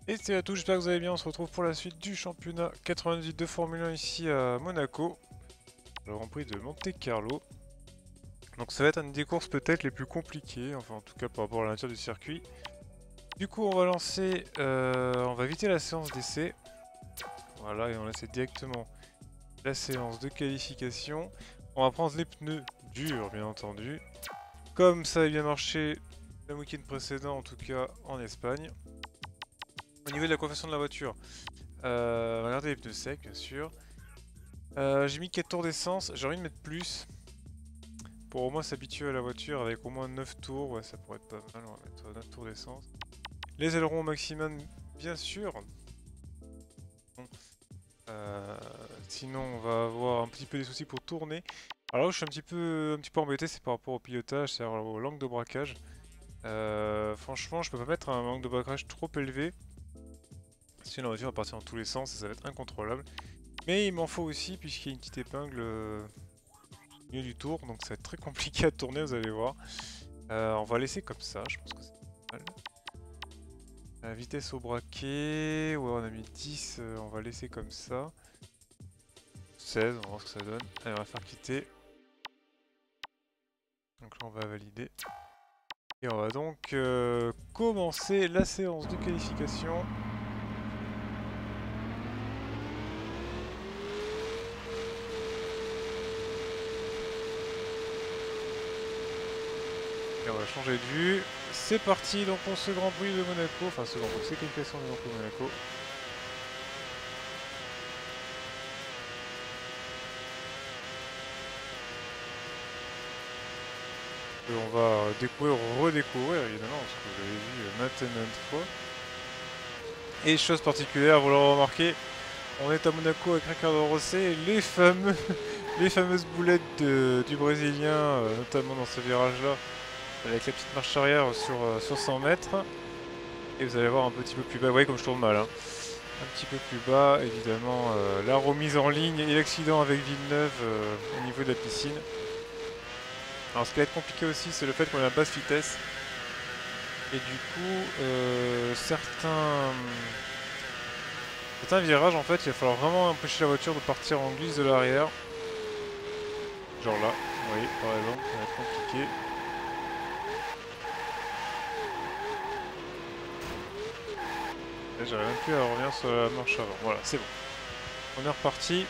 Et salut à tous, j'espère que vous allez bien, on se retrouve pour la suite du championnat 98 de Formule 1 ici à Monaco, le Grand Prix de Monte-Carlo. Donc ça va être une des courses peut-être les plus compliquées, enfin en tout cas par rapport à la nature du circuit. Du coup on va lancer, on va éviter la séance d'essai. Voilà, et on laisse directement la séance de qualification. On va prendre les pneus durs bien entendu, comme ça a bien marché le week-end précédent en tout cas en Espagne. Au niveau de la confection de la voiture, regardez les pneus secs bien sûr. J'ai mis 4 tours d'essence, j'ai envie de mettre plus. Pour au moins s'habituer à la voiture avec au moins 9 tours, ouais ça pourrait être pas mal, on va mettre 9 tours d'essence. Les ailerons au maximum bien sûr. Bon, euh, sinon on va avoir un petit peu des soucis pour tourner. Alors là où je suis un petit peu embêté c'est par rapport au pilotage, c'est-à-dire au langue de braquage. Franchement je peux pas mettre un angle de braquage trop élevé. Sinon la voiture va partir dans tous les sens et ça va être incontrôlable. Mais il m'en faut aussi puisqu'il y a une petite épingle au milieu du tour, donc ça va être très compliqué à tourner, vous allez voir. On va laisser comme ça, je pense que c'est pas mal. La vitesse au braquet, ouais on a mis 10, on va laisser comme ça. 16, on va voir ce que ça donne. Allez, on va faire quitter. Donc là on va valider. Et on va donc commencer la séance de qualification. Et on va changer de vue. C'est parti donc pour ce Grand Prix de Monaco, enfin ce Grand Prix, c'est qualification du Grand Prix de Monaco. Et on va découvrir, redécouvrir évidemment, parce que vous l'avez vu maintes et maintes fois. Et chose particulière, vous l'aurez remarqué, on est à Monaco avec Ricardo Rosset, les fameuses boulettes du Brésilien, notamment dans ce virage-là, avec la petite marche arrière sur 100 mètres. Et vous allez voir un petit peu plus bas, vous voyez comme je tourne mal, hein. Un petit peu plus bas, évidemment, la remise en ligne et l'accident avec Villeneuve au niveau de la piscine. Alors ce qui va être compliqué aussi, c'est le fait qu'on est à basse vitesse. Et du coup, certains virages, en fait, il va falloir vraiment empêcher la voiture de partir en glisse de l'arrière. Genre là, vous voyez, par exemple, ça va être compliqué. Là, j'arrive même plus à revenir sur la marche avant. Voilà, c'est bon. On est reparti.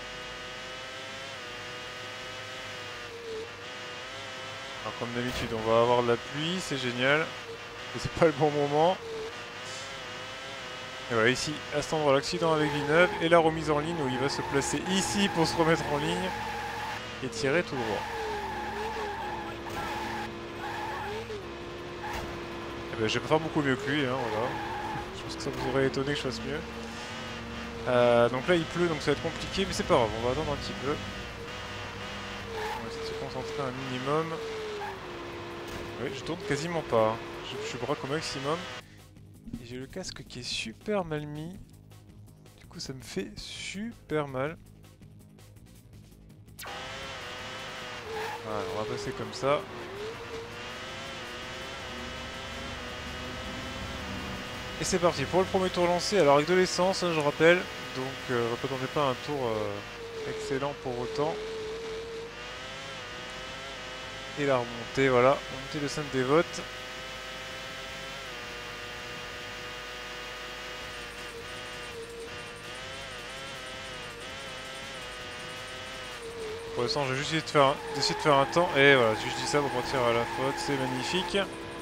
Alors, comme d'habitude, on va avoir de la pluie, c'est génial. Mais c'est pas le bon moment. Et voilà, ici, à cet endroit, l'accident avec Villeneuve et la remise en ligne où il va se placer ici pour se remettre en ligne et tirer tout droit. Et ben, je vais pas faire beaucoup mieux que lui, hein, voilà. Je pense que ça vous aurait étonné que je fasse mieux. Donc là, il pleut, donc ça va être compliqué, mais c'est pas grave, on va attendre un petit peu. On va essayer de se concentrer un minimum. Oui, je tourne quasiment pas, hein. Je braque au maximum. Et j'ai le casque qui est super mal mis. Du coup, ça me fait super mal. Voilà, on va passer comme ça. Et c'est parti pour le premier tour lancé. Alors avec de l'essence, hein, je rappelle. Donc ne attendez pas un tour excellent pour autant. Et la remontée, voilà. Remontée de Sainte-Dévote. Pour l'instant, je vais juste essayer de faire un temps. Et voilà, si je dis ça pour partir à la faute, c'est magnifique.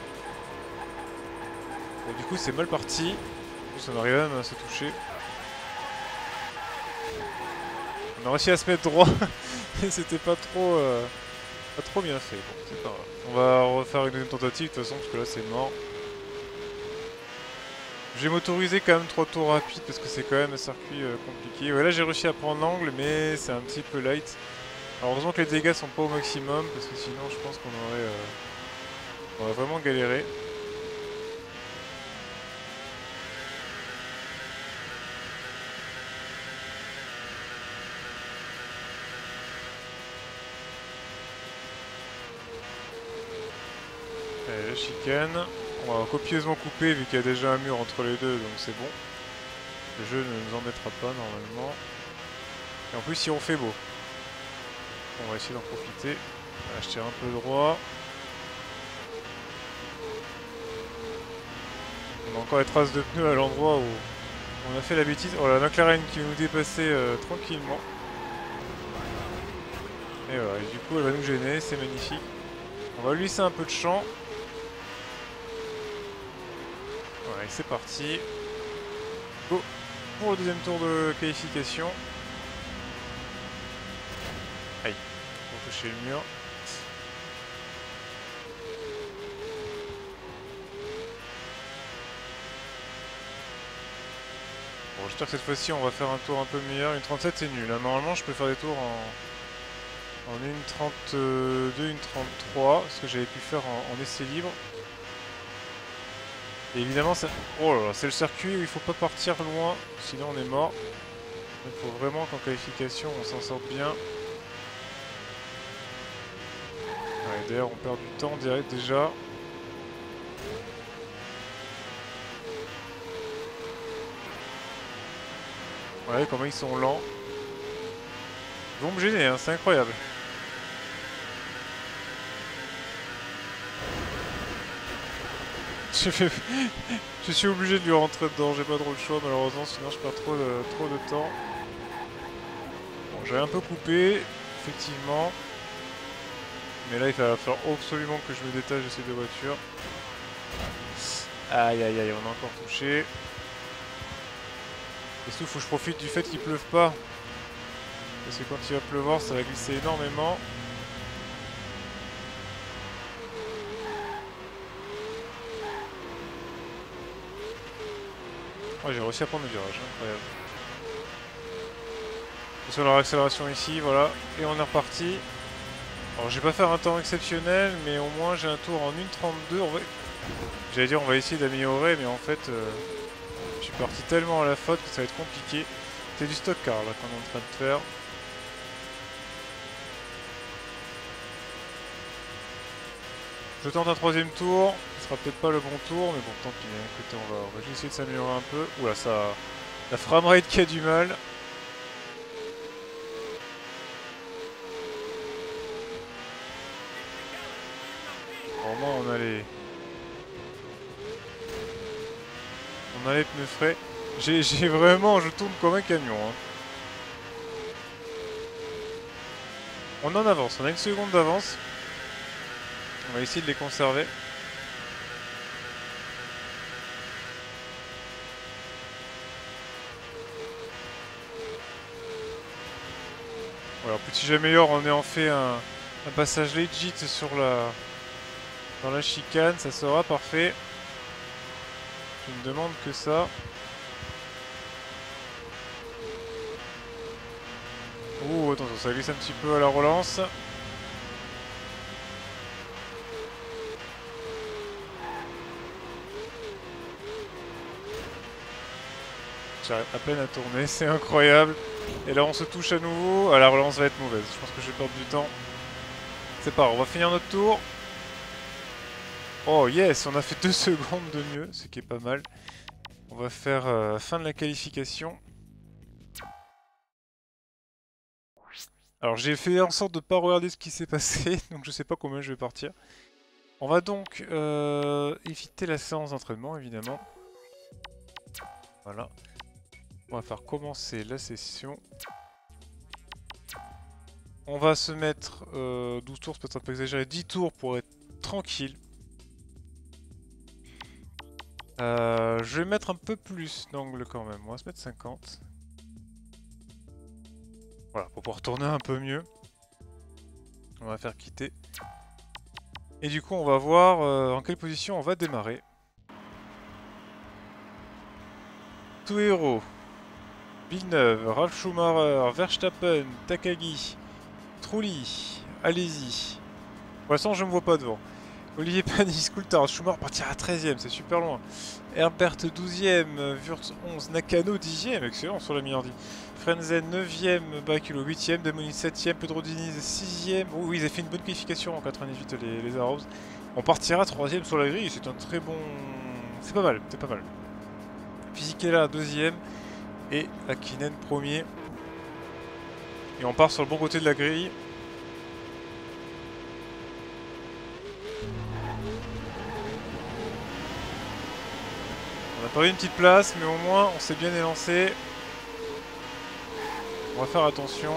Et du coup, c'est mal parti. En plus, on arrive même à se toucher. On a réussi à se mettre droit. Et c'était pas trop bien fait. Bon, c'est pas grave. On va refaire une deuxième tentative de toute façon, parce que là, c'est mort. J'ai motorisé quand même 3 tours rapides parce que c'est quand même un circuit compliqué. Ouais, là j'ai réussi à prendre l'angle mais c'est un petit peu light. Alors heureusement que les dégâts sont pas au maximum parce que sinon je pense qu'on aurait vraiment galéré. Allez, la chicane. On va copieusement couper vu qu'il y a déjà un mur entre les deux, donc c'est bon. Le jeu ne nous embêtera pas normalement. Et en plus, si on fait beau, on va essayer d'en profiter. Voilà, je tire un peu droit. On a encore les traces de pneus à l'endroit où on a fait la bêtise. Oh la McLaren qui va nous dépasser tranquillement. Et voilà, et du coup elle va nous gêner, c'est magnifique. On va lui laisser un peu de champ. Voilà, et c'est parti. Go pour le deuxième tour de qualification. Aïe, on toucher le mur. Bon, j'espère que cette fois-ci on va faire un tour un peu meilleur. Une 37 c'est nul, hein. Normalement je peux faire des tours en une 32, une 33, ce que j'avais pu faire en essai libre. Et évidemment, ça... oh là là, c'est le circuit où il faut pas partir loin, sinon on est mort. Il faut vraiment qu'en qualification on s'en sorte bien. Ouais, d'ailleurs on perd du temps direct déjà. Ouais, comment ils sont lents. Ils vont me gêner, hein, c'est incroyable. Je suis obligé de lui rentrer dedans, j'ai pas trop le choix malheureusement, sinon je perds trop de temps. Bon, j'ai un peu coupé, effectivement. Mais là il va falloir absolument que je me détache de ces deux voitures. Aïe aïe aïe, on a encore touché. Et surtout, faut que je profite du fait qu'il pleuve pas. Parce que quand il va pleuvoir, ça va glisser énormément. Oh, j'ai réussi à prendre le virage, incroyable. Sur leur accélération ici, voilà. Et on est reparti. Alors, je vais pas faire un temps exceptionnel, mais au moins j'ai un tour en 1,32. J'allais dire, on va essayer d'améliorer, mais en fait, je suis parti tellement à la faute que ça va être compliqué. C'est du stock car là qu'on est en train de faire. Je tente un troisième tour, ce sera peut-être pas le bon tour, mais bon, tant pis, hein. Écoutez, on va juste essayer de s'améliorer un peu. Oula, ça... La framerate qui a du mal. Au moins, on a les... On a les pneus frais. J'ai vraiment... Je tourne comme un camion, hein. On en avance, on a une seconde d'avance. On va essayer de les conserver. Voilà, petit j'améliore, on est en fait un passage legit sur dans la chicane, ça sera parfait. Je ne demande que ça. Ouh, attention, ça glisse un petit peu à la relance. J'arrive à peine à tourner, c'est incroyable. Et là on se touche à nouveau. Ah, la relance va être mauvaise, je pense que je vais perdre du temps. C'est pas grave, on va finir notre tour. Oh yes, on a fait 2 secondes de mieux, ce qui est pas mal. On va faire fin de la qualification. Alors j'ai fait en sorte de pas regarder ce qui s'est passé, donc je sais pas combien je vais partir. On va donc éviter la séance d'entraînement évidemment. Voilà. On va faire commencer la session. On va se mettre 12 tours, c'est peut-être un peu exagéré, 10 tours pour être tranquille. Je vais mettre un peu plus d'angle quand même, on va se mettre 50. Voilà, pour pouvoir tourner un peu mieux. On va faire quitter. Et du coup, on va voir en quelle position on va démarrer. Tout héros. Villeneuve, Ralf Schumacher, Verstappen, Takagi, Trulli, allez-y. Pour l'instant, je ne me vois pas devant. Olivier Panis, Coulthard, Schumacher partira à 13ème, c'est super loin. Herbert 12ème, Wurtz 11, Nakano 10ème, excellent sur la Millardi. Frenzen 9ème, Baraculo 8ème, Demonis 7ème, Pedro Diniz 6ème. Oh, oui, ils avaient fait une bonne qualification en 98 les Arrows. On partira 3ème sur la grille, c'est un très bon... C'est pas mal, c'est pas mal. Fisichella 2ème et Hakkinen 1er. Et on part sur le bon côté de la grille. On a perdu une petite place, mais au moins on s'est bien élancé. On va faire attention.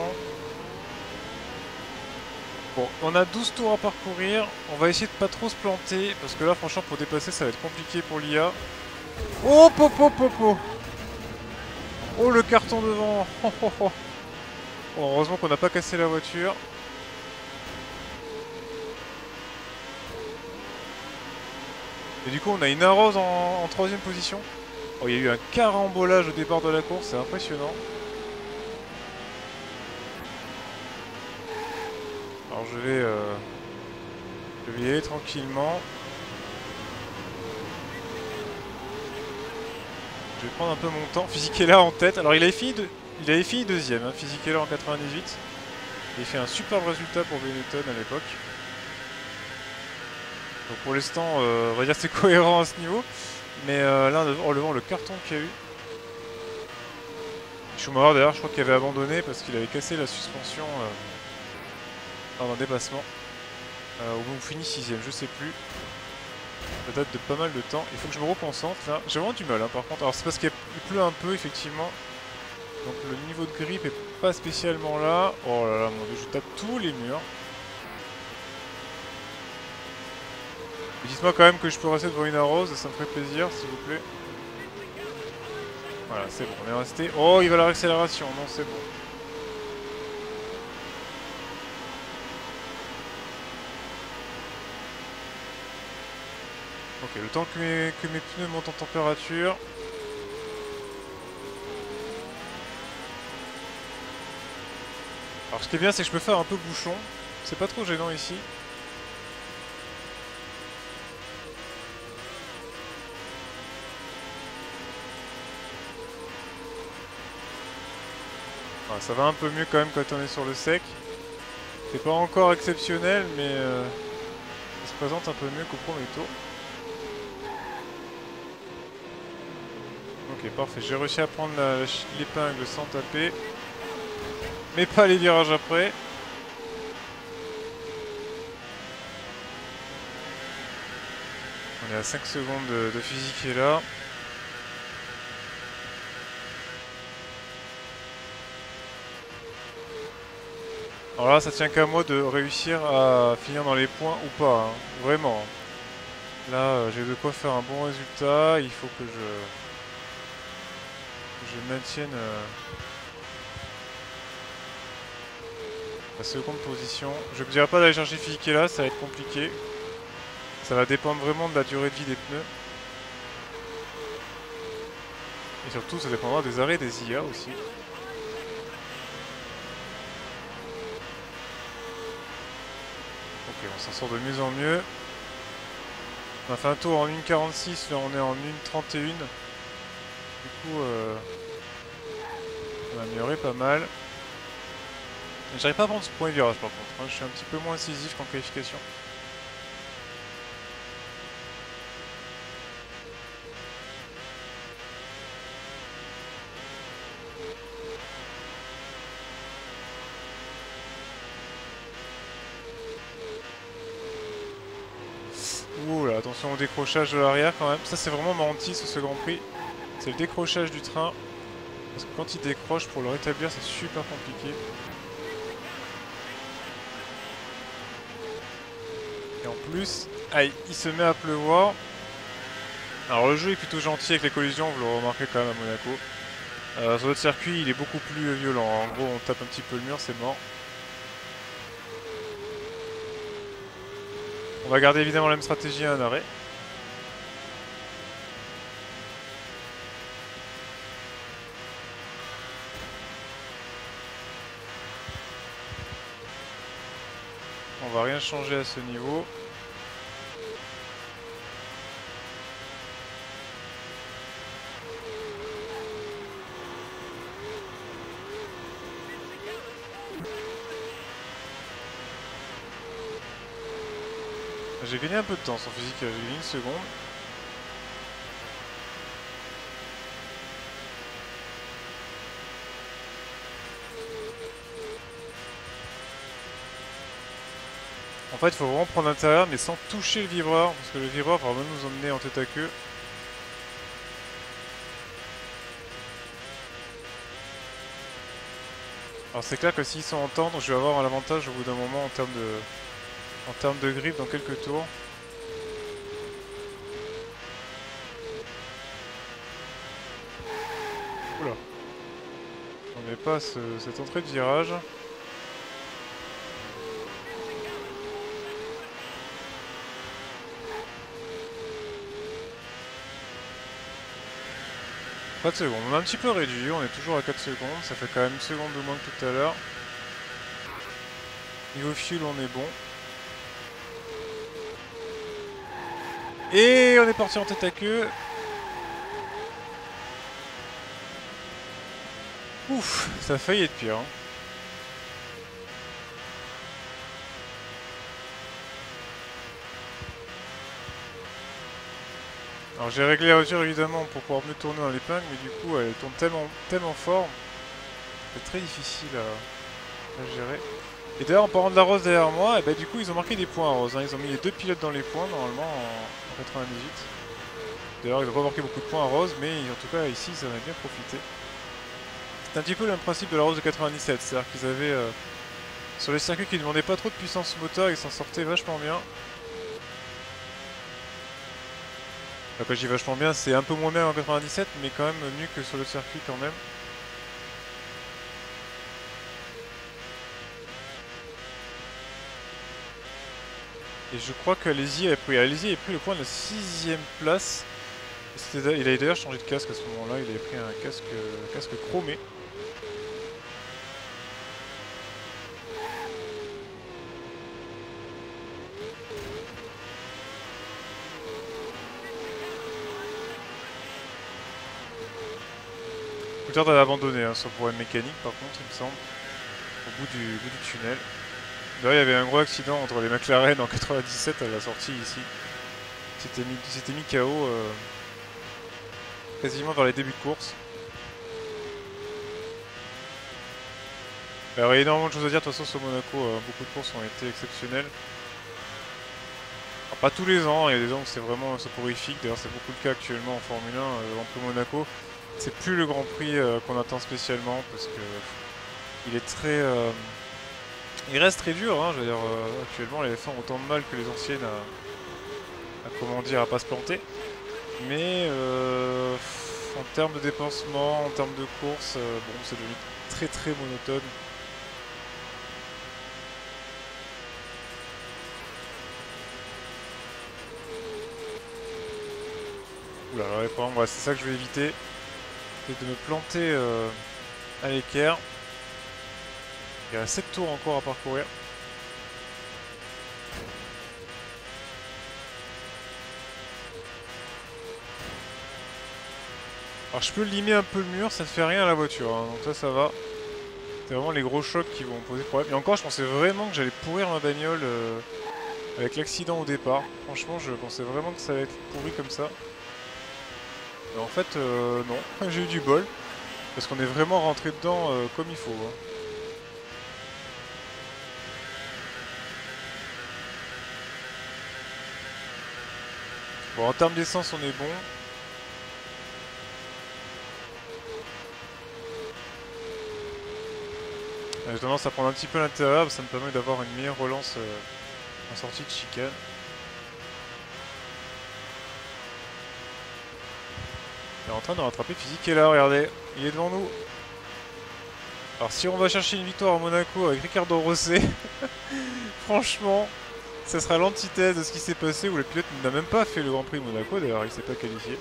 Bon, on a 12 tours à parcourir. On va essayer de pas trop se planter, parce que là, franchement, pour dépasser, ça va être compliqué pour l'IA. Oh, popo, popo. Oh, le carton devant. Oh, oh, oh. Bon, heureusement qu'on n'a pas cassé la voiture. Et du coup, on a une Arrose en 3ème position. Oh, il y a eu un carambolage au départ de la course, c'est impressionnant. Alors je vais y aller tranquillement. Je vais prendre un peu mon temps. Fisichella en tête. Alors il avait fini 2ème, hein, Fisichella en 98. Il fait un superbe résultat pour Benetton à l'époque. Donc pour l'instant, on va dire c'est cohérent à ce niveau. Mais là, en relevant le carton qu'il y a eu. Schumacher d'ailleurs, je crois qu'il avait abandonné parce qu'il avait cassé la suspension dans un dépassement. Au moment où on finit 6ème, je sais plus. Ça date de pas mal de temps. Il faut que je me reconcentre là. J'ai vraiment du mal hein, par contre. Alors c'est parce qu'il pleut un peu effectivement. Donc le niveau de grippe est pas spécialement là. Oh là là mon dieu, je tape tous les murs. Dites-moi quand même que je peux rester devant une Arrose, ça me ferait plaisir s'il vous plaît. Voilà, c'est bon, on est resté. Oh, il va la réaccélération, non c'est bon. Ok, le temps que mes pneus montent en température. Alors ce qui est bien c'est que je peux faire un peu bouchon. C'est pas trop gênant ici. Voilà, ça va un peu mieux quand même quand on est sur le sec. C'est pas encore exceptionnel mais ça se présente un peu mieux qu'au premier tour. Ok parfait, j'ai réussi à prendre l'épingle sans taper. Mais pas les virages après. On est à 5 secondes de Fisichella. Alors là, ça tient qu'à moi de réussir à finir dans les points ou pas. Hein. Vraiment. Là, j'ai de quoi faire un bon résultat. Il faut que je maintienne la seconde position. Je ne dirais pas d'aller chercher Fisichella, ça va être compliqué. Ça va dépendre vraiment de la durée de vie des pneus. Et surtout, ça dépendra des arrêts des IA aussi. Ok, on s'en sort de mieux en mieux. On a fait un tour en 1,46, là on est en 1,31. Du coup, on a amélioré pas mal. J'arrive pas à prendre ce premier virage par contre, hein. Je suis un petit peu moins incisif qu'en qualification. Ouh là, attention au décrochage de l'arrière quand même. Ça c'est vraiment ma hantise sur ce Grand Prix. C'est le décrochage du train. Parce que quand il décroche, pour le rétablir c'est super compliqué. Et en plus, aïe, il se met à pleuvoir. Alors le jeu est plutôt gentil avec les collisions, vous le remarquez quand même à Monaco. Sur notre circuit, il est beaucoup plus violent. En gros, on tape un petit peu le mur, c'est mort. On va garder évidemment la même stratégie à un arrêt. On va rien changer à ce niveau. J'ai gagné un peu de temps sur physique, j'ai gagné une seconde. En fait, il faut vraiment prendre l'intérieur, mais sans toucher le vibreur, parce que le vibreur va vraiment nous emmener en tête à queue. Alors c'est clair que s'ils sont en tendre, je vais avoir un avantage au bout d'un moment en termes de grip dans quelques tours. Oula. On n'est pas cette entrée de virage. Pas de secondes. On a un petit peu réduit, on est toujours à 4 secondes. Ça fait quand même une seconde de moins que tout à l'heure. Niveau fuel, on est bon. Et on est parti en tête à queue. Ouf, ça a failli être pire. Hein. Alors j'ai réglé la voiture évidemment pour pouvoir mieux tourner dans l'épingle, mais du coup elle tourne tellement fort. C'est très difficile à gérer. Et d'ailleurs en parlant de la Rose derrière moi, et bah, du coup ils ont marqué des points à Rose. Hein. Ils ont mis les 2 pilotes dans les points normalement en 98. D'ailleurs ils n'ont pas marqué beaucoup de points à Rose, mais en tout cas ici ils en avaient bien profité. C'est un petit peu le même principe de la Rose de 97, c'est-à-dire qu'ils avaient sur les circuits qui ne demandaient pas trop de puissance moteur, ils s'en sortaient vachement bien. Quand je dis vachement bien, c'est un peu moins bien en 97, mais quand même mieux que sur le circuit quand même. Et je crois qu'Alési avait pris le point de la 6ème place. Il avait d'ailleurs changé de casque à ce moment-là, il avait pris un casque chromé. Coulthard avait abandonné hein, son problème mécanique par contre, il me semble, au bout du tunnel. D'ailleurs, il y avait un gros accident entre les McLaren en 97 à la sortie ici. C'était mis KO quasiment vers les débuts de course. Alors, il y a énormément de choses à dire de toute façon sur Monaco, beaucoup de courses ont été exceptionnelles. Alors, pas tous les ans, il y a des ans où c'est vraiment soporifique, d'ailleurs c'est beaucoup le cas actuellement en Formule 1, le Grand Prix Monaco. C'est plus le Grand Prix qu'on attend spécialement parce que il est très... il reste très dur, hein, je veux dire, actuellement les F1 ont autant de mal que les anciennes comment dire, à pas se planter. Mais en termes de dépensement, en termes de course, bon, c'est devenu très monotone. Oula, alors, par exemple, c'est ça que je vais éviter. C'est de me planter à l'équerre. Il y a 7 tours encore à parcourir. Alors je peux limer un peu le mur, ça ne fait rien à la voiture, hein, donc ça va. C'est vraiment les gros chocs qui vont poser problème. Et encore, je pensais vraiment que j'allais pourrir ma bagnole avec l'accident au départ. Franchement, je pensais vraiment que ça allait être pourri comme ça. Mais en fait, non, j'ai eu du bol. Parce qu'on est vraiment rentré dedans comme il faut. Hein. Bon, en termes d'essence, on est bon. J'ai tendance à prendre un petit peu l'intérieur, ça me permet d'avoir une meilleure relance en sortie de chicane. Il est en train de rattraper Physique est là, regardez, il est devant nous. Alors si on va chercher une victoire à Monaco avec Ricardo Rosset, franchement, ça sera l'antithèse de ce qui s'est passé où le pilote n'a même pas fait le Grand Prix de Monaco, d'ailleurs il ne s'est pas qualifié.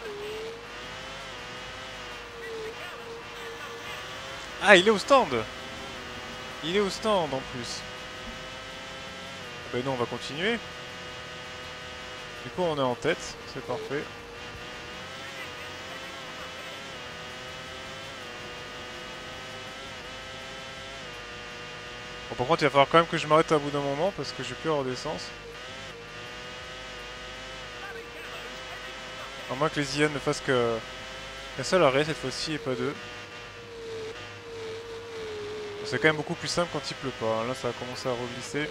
Ah, il est au stand! Il est au stand en plus. Ben non, on va continuer. Du coup, on est en tête, c'est parfait. Bon, par contre, il va falloir quand même que je m'arrête à bout d'un moment parce que j'ai plus avoir d'essence. À moins que les IN ne fassent que... un seul arrêt cette fois-ci et pas deux. C'est quand même beaucoup plus simple quand il pleut pas. Là, ça a commencé à reglisser.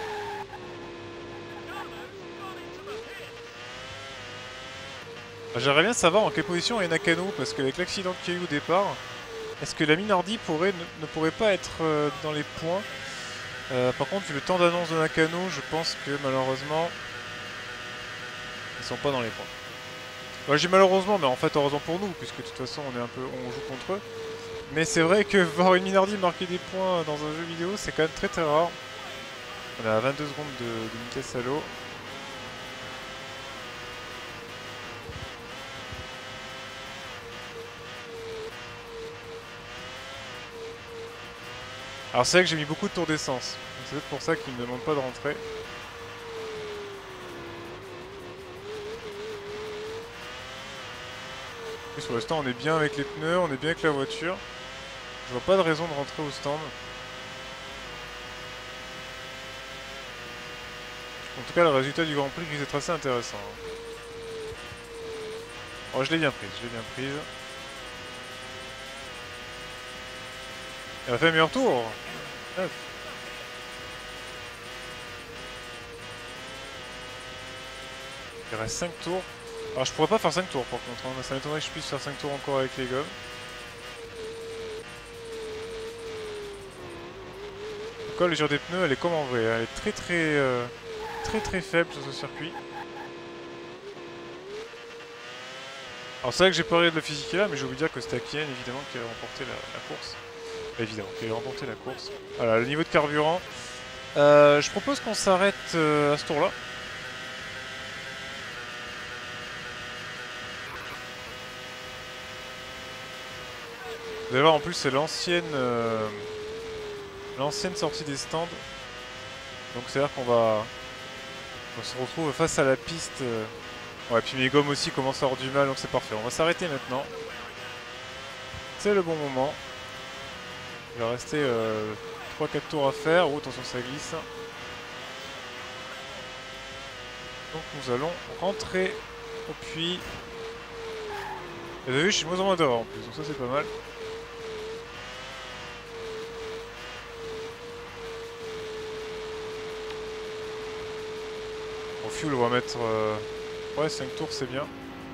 J'aimerais bien savoir en quelle position est Nakano, parce qu'avec l'accident qu'il y a eu au départ, est-ce que la Minardi ne pourrait pas être dans les points? Par contre, vu le temps d'annonce de Nakano, je pense que malheureusement, ils sont pas dans les points. Bah, j'ai malheureusement, mais en fait heureusement pour nous, puisque de toute façon on joue contre eux. Mais c'est vrai que voir une Minardi marquer des points dans un jeu vidéo, c'est quand même très très rare. On est à 22 secondes de Mika Salo. Alors c'est vrai que j'ai mis beaucoup de tours d'essence, c'est peut-être pour ça qu'ils ne me demandent pas de rentrer. Et sur le stand on est bien avec les pneus, on est bien avec la voiture. Je vois pas de raison de rentrer au stand. En tout cas le résultat du Grand Prix risque d'être assez intéressant. Oh je l'ai bien prise, Elle a fait un meilleur tour. 9. Il reste 5 tours. Alors je pourrais pas faire 5 tours par contre, hein. Ça m'étonnerait que je puisse faire 5 tours encore avec les gommes. En tout cas l'usure des pneus elle est comme en vrai, elle est très faible sur ce circuit. Alors c'est vrai que j'ai parlé de la physique là, mais j'ai oublié de dire que c'était Akien évidemment qui a remporté la course. Évidemment, qui a remporté la course. Voilà, le niveau de carburant. Je propose qu'on s'arrête à ce tour là. Vous allez voir en plus c'est l'ancienne sortie des stands. Donc c'est à dire on se retrouve face à la piste. Ouais, puis mes gommes aussi commencent à avoir du mal, donc c'est parfait. On va s'arrêter maintenant. C'est le bon moment. Il va rester 3-4 tours à faire. Oh, attention, ça glisse. Donc nous allons rentrer au puits. Et vous avez vu, je suis de moins en moins d'erreurs en plus, donc ça c'est pas mal. Au fuel, on va mettre... ouais, 5 tours, c'est bien.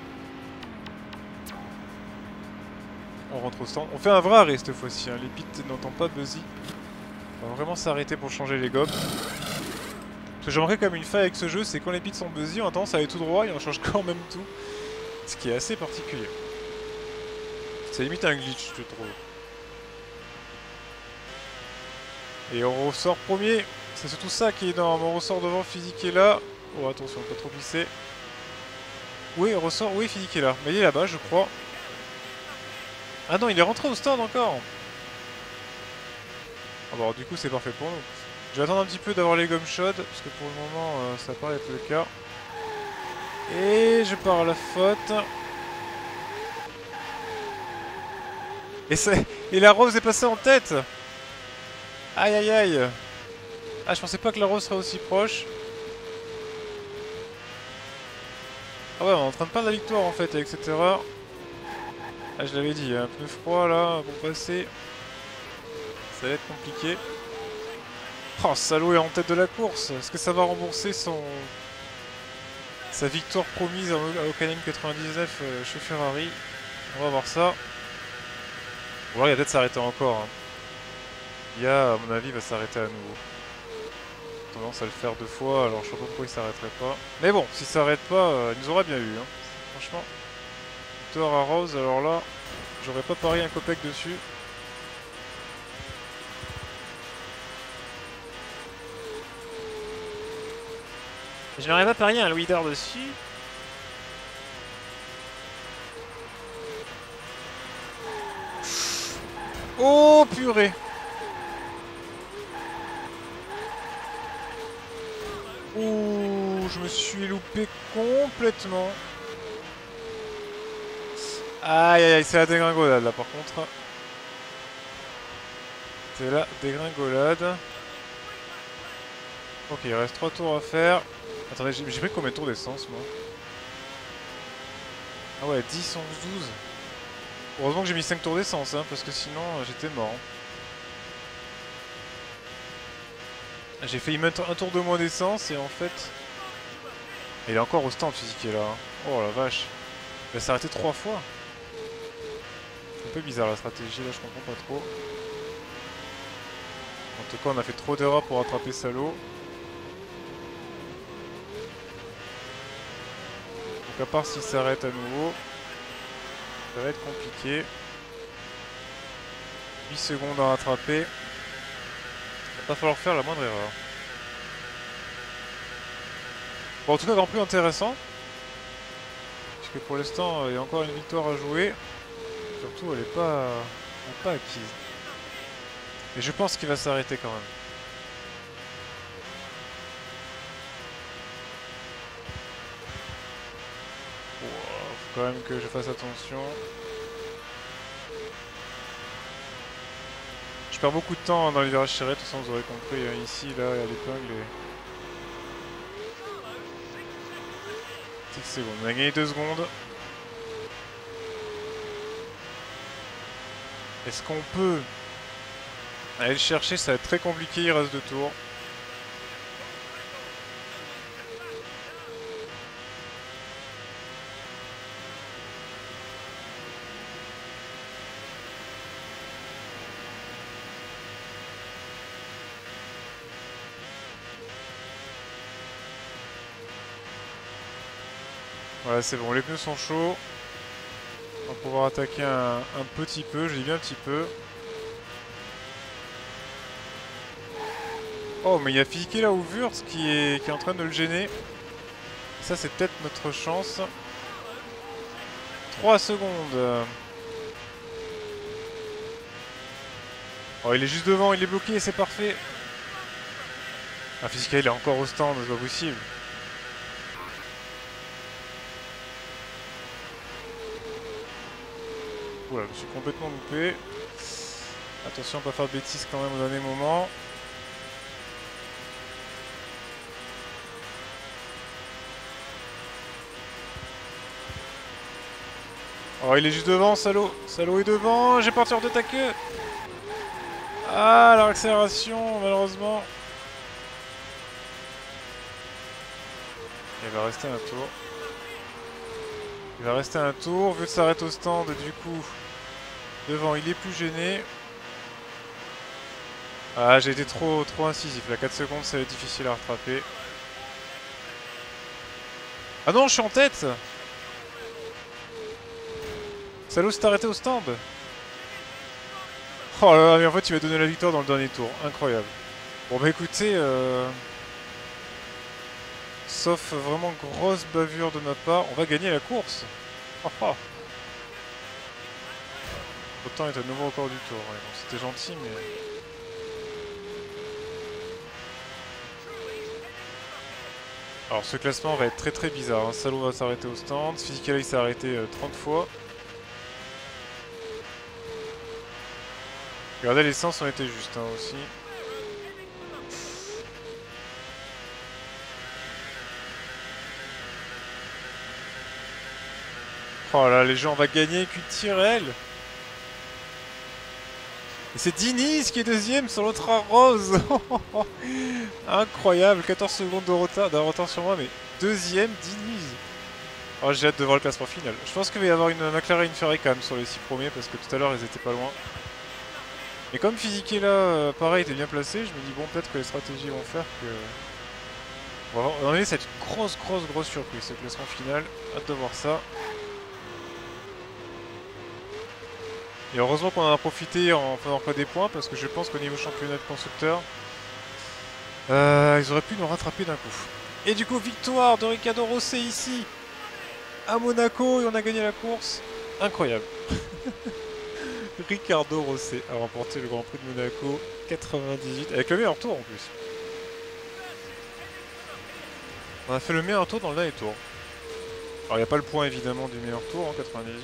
On rentre au stand. On fait un vrai arrêt cette fois-ci, hein. Les pits n'entendent pas buzzy. On va vraiment s'arrêter pour changer les gommes. Ce que j'aimerais comme une faille avec ce jeu, c'est quand les pits sont buzzy, on a tendance à aller tout droit et on change quand même tout. Ce qui est assez particulier. C'est limite un glitch, je trouve. Et on ressort premier. C'est surtout ça qui est énorme. On ressort devant, physique est là. Oh attention, pas trop glisser. Oui, on ressort, oui, physique est là. Mais il est là-bas, je crois. Ah non, il est rentré au stand encore. Ah bon, du coup, c'est parfait pour nous. Je vais attendre un petit peu d'avoir les gommes chaudes, parce que pour le moment, ça paraît être le cas. Et je pars à la faute. Et la Rose est passée en tête. Aïe aïe aïe. Ah, je pensais pas que la Rose serait aussi proche. Ah ouais, on est en train de perdre la victoire en fait avec cette erreur. Ah, je l'avais dit, un pneu froid là, pour passer. Ça va être compliqué. Oh, salaud est en tête de la course. Est-ce que ça va rembourser sa victoire promise à Hockenheim 99 chez Ferrari? On va voir ça. Ou alors il va peut-être s'arrêter encore. Hein. IA, à mon avis, va s'arrêter à nouveau. Tendance à le faire 2 fois, alors je sais pas pourquoi il s'arrêterait pas. Mais bon, s'il s'arrête pas, il nous aura bien eu. Hein. Franchement. Victoire à Rose, alors là, j'aurais pas parié un copec dessus. Je n'aurais pas parié un Louis d'or dessus. Oh purée! Ouh, je me suis loupé complètement. Aïe aïe aïe, c'est la dégringolade là par contre. C'est la dégringolade. Ok, il reste 3 tours à faire. Attendez, j'ai pris combien de tours d'essence moi? Ah ouais, 10, 11, 12. Heureusement que j'ai mis 5 tours d'essence, hein, parce que sinon j'étais mort. J'ai failli mettre un tour de moins d'essence et en fait... Il est encore au stand physique là. Hein. Oh la vache. Il va s'arrêter 3 fois. C'est un peu bizarre la stratégie là, je comprends pas trop. En tout cas, on a fait trop d'erreurs pour attraper Salo. Donc à part s'il s'arrête à nouveau, ça va être compliqué. 8 secondes à rattraper. Il va pas falloir faire la moindre erreur. Bon, en tout cas, Grand Prix intéressant. Puisque pour l'instant, il y a encore une victoire à jouer. Surtout, elle n'est pas acquise. Et je pense qu'il va s'arrêter quand même. Wow, faut quand même que je fasse attention. Je perds beaucoup de temps dans les virages serrés, de toute façon vous aurez compris, ici, là, à l'épingle. Et... 6 secondes, on a gagné 2 secondes. Est-ce qu'on peut aller le chercher? Ça va être très compliqué, il reste 2 tours. Voilà, c'est bon, les pneus sont chauds. On va pouvoir attaquer un petit peu, je dis bien un petit peu. Oh, mais il y a Fisichella ou Wurz qui est en train de le gêner. Ça, c'est peut-être notre chance. 3 secondes. Oh, il est juste devant, il est bloqué, c'est parfait. Ah, Fisichella, il est encore au stand, c'est pas possible. Voilà, je me suis complètement loupé. Attention, pas faire de bêtises quand même au dernier moment. Oh, il est juste devant, Salo. Salo est devant, j'ai pas hors de ta queue. Ah, l'accélération, malheureusement. Il va rester un tour. Il va rester un tour. Vu que ça s'arrête au stand, du coup, devant, il est plus gêné. Ah, j'ai été trop incisif. Là, 4 secondes, ça va être difficile à rattraper. Ah non, je suis en tête. Salo s'est arrêté au stand. Oh là là, mais en fait, il va donner la victoire dans le dernier tour. Incroyable. Bon, bah écoutez, sauf vraiment grosse bavure de ma part, on va gagner la course. Oh, oh. Autant est à nouveau record du tour. Ouais, bon, c'était gentil, mais... Alors ce classement va être très bizarre. Hein. Salo va s'arrêter au stand. Fisichella il s'est arrêté 30 fois. Regardez, les sens ont été justes hein, aussi. Oh là, les gens, on va gagner qu'une Tyrell. Et c'est Diniz qui est deuxième sur l'Ultra Rose. Incroyable, 14 secondes de retard, d'un retard sur moi, mais deuxième Diniz. Oh, j'ai hâte de voir le classement final. Je pense qu'il va y avoir une McLaren Ferrari quand même sur les 6 premiers parce que tout à l'heure ils étaient pas loin. Mais comme Fisichella, pareil, était bien placé, je me dis bon, peut-être que les stratégies vont faire que... On va voir, c'est une grosse surprise ce classement final. Hâte de voir ça. Et heureusement qu'on en a profité en faisant pas des points parce que je pense qu'au niveau championnat de constructeurs, ils auraient pu nous rattraper d'un coup. Et du coup, victoire de Riccardo Rosset ici, à Monaco, et on a gagné la course. Incroyable. Riccardo Rosset a remporté le Grand Prix de Monaco 98, avec le meilleur tour en plus. On a fait le meilleur tour dans le dernier tour. Alors il n'y a pas le point évidemment du meilleur tour en 98,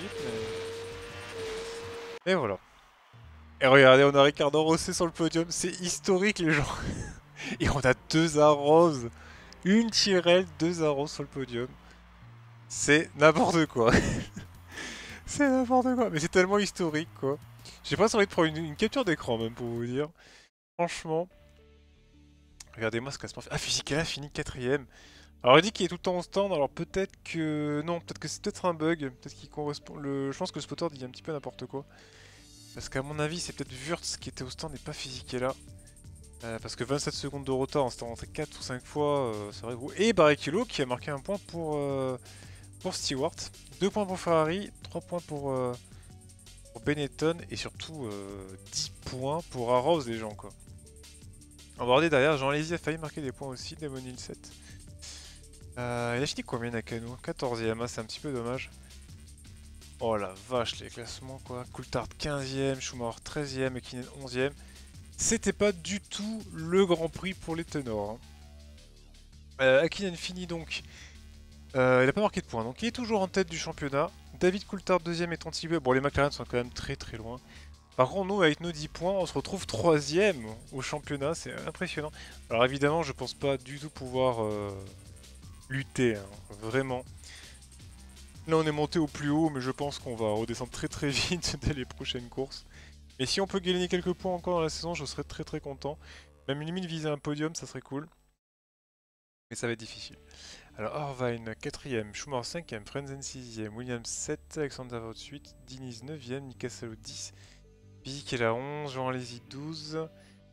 mais... Et voilà. Et regardez, on a Riccardo Rosset sur le podium, c'est historique les gens. Et on a deux arroses. Une Tyrell, deux arroses sur le podium. C'est n'importe quoi. C'est n'importe quoi. Mais c'est tellement historique, quoi. J'ai pas envie de prendre une capture d'écran, même, pour vous dire. Franchement. Regardez-moi ce classement. Ah, Fisichella finit 4ème. Alors il dit qu'il est tout le temps au stand, alors peut-être que... Non, peut-être que c'est peut-être un bug. Peut-être qu'il correspond... Je pense que le spotter dit un petit peu n'importe quoi. Parce qu'à mon avis, c'est peut-être Wurtz qui était au stand et pas Fisichella. Parce que 27 secondes de retard en s'étant rentré 4 ou 5 fois, c'est vrai gros. Et Barrichello qui a marqué un point pour Stewart. 2 points pour Ferrari, 3 points pour Benetton et surtout 10 points pour Arrows les gens quoi. On va regarder derrière, Jean Lézy a failli marquer des points aussi, Demonil 7. Il a fini combien Nakano? 14ème, c'est un petit peu dommage. Oh la vache les classements quoi. Coulthard 15ème, Schumacher 13ème et Kinen 11ème. C'était pas du tout le Grand Prix pour les ténors. Hakkinen finit donc. Il a pas marqué de points, donc il est toujours en tête du championnat. David Coulthard deuxième et 36 points. Bon, les McLaren sont quand même très très loin. Par contre, nous, avec nos 10 points, on se retrouve 3ème au championnat. C'est impressionnant. Alors évidemment, je pense pas du tout pouvoir lutter, hein, vraiment. Là, on est monté au plus haut, mais je pense qu'on va redescendre très très vite dès les prochaines courses. Et si on peut gagner quelques points encore dans la saison, je serais très très content. Même limite viser un podium, ça serait cool. Mais ça va être difficile. Alors Irvine 4ème, Schumacher 5ème, Frenzen 6ème, Williams 7, Alexander Vaught 8, Diniz 9ème, Mika Salo 10, Fisichella 11, Jean Alesi 12,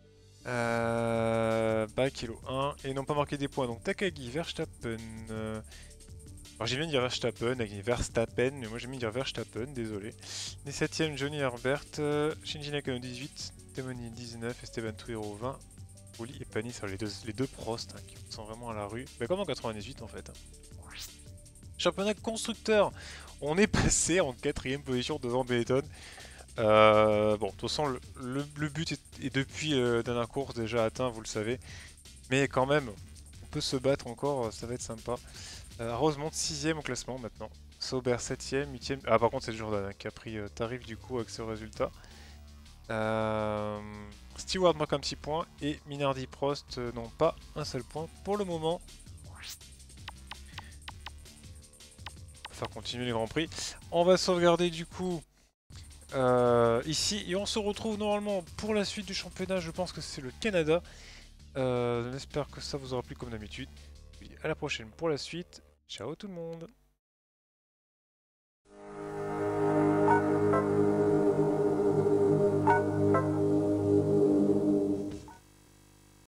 Barrichello 1, et n'ont pas marqué des points. Donc Takagi, Verstappen. Alors j'ai bien dit Verstappen, avec Verstappen, mais moi j'ai mis dire Verstappen, désolé. 17ème, Johnny Herbert, Shinji Nakano 18, Temoni 19, Esteban Tuero 20. Oli et Panis, les deux Prost hein, qui sont vraiment à la rue. Bah, comme en 98 en fait. Championnat constructeur, on est passé en 4ème position devant Benetton. Bon, de toute façon, le but est depuis la dernière course déjà atteint, vous le savez. Mais quand même, on peut se battre encore, ça va être sympa. Rose monte 6ème au classement maintenant. Sauber 7ème, 8ème. Ah, par contre, c'est Jordan hein, qui a pris tarif du coup avec ce résultat. Stewart marque un petit point et Minardi Prost n'ont pas un seul point pour le moment. On va faire continuer les Grands Prix. On va sauvegarder du coup ici et on se retrouve normalement pour la suite du championnat. Je pense que c'est le Canada. J'espère que ça vous aura plu comme d'habitude. À la prochaine pour la suite. Ciao tout le monde.